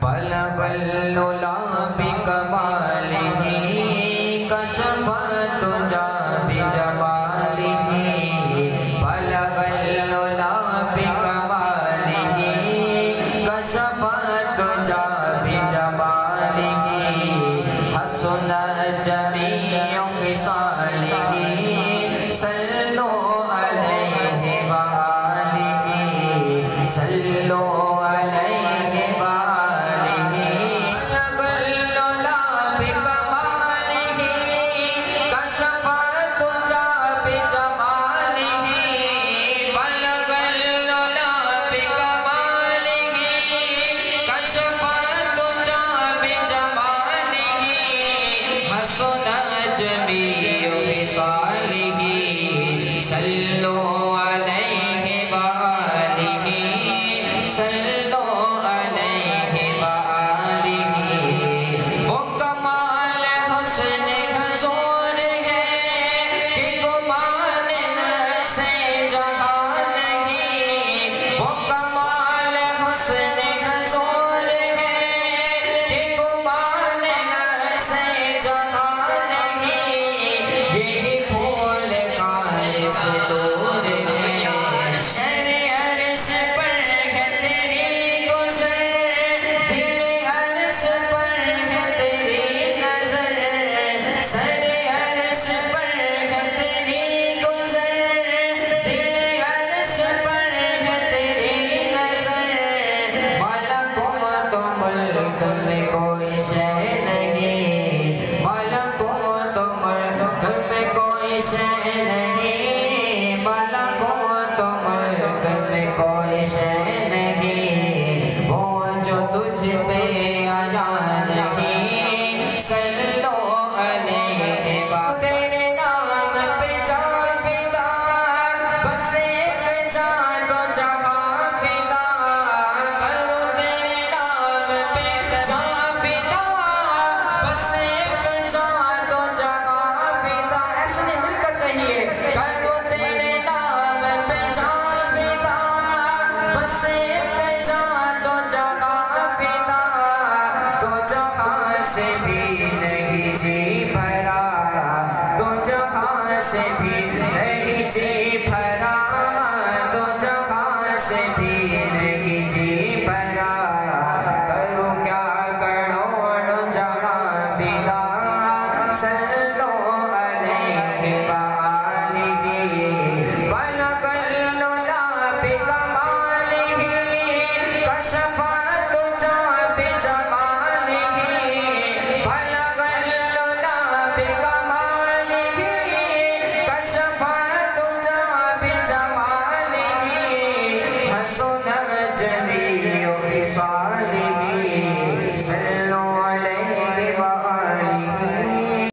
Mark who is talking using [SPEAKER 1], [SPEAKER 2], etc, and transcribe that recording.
[SPEAKER 1] बलगल्लुला बिकमालिही कशफत जा बिजमालिही बलगल्लुला बिकमालिही कशफत जा बिजमालिही हसनत जमीउ खिसालिही सल्लु अलैहि व आलिही सल्लु अलैहि व आलिही बलगल्लुला बिकमालिही कशफत जा बिजमालिही बलगल्लुला बिकमालिही कशफत जा बिजमालिही हसनत जमीउ खिसालिही सल्लु अलैहि व आलिही सल्लु अलैहि व आलिही वो कमाल हुस्न हुजूर है कि गुमान नक्शे जहां नहीं वो कमाल हुस्न हुजूर है कि गुमान नक्शे जहां नहीं यही फूल काले से दूर है अरे अर्श पर है तेरी गुज़र दिल अर्श पर है तेरी नज़र सरे अर्श पर है तेरी गुज़र दिल अर्श पर है तेरी नज़र मलकूत मुल्क में कोई शय नहीं मलकूत मुल्क में कोई शय नहीं मलकूत मुल्क में कोई शय नहीं वो जो तुझ पे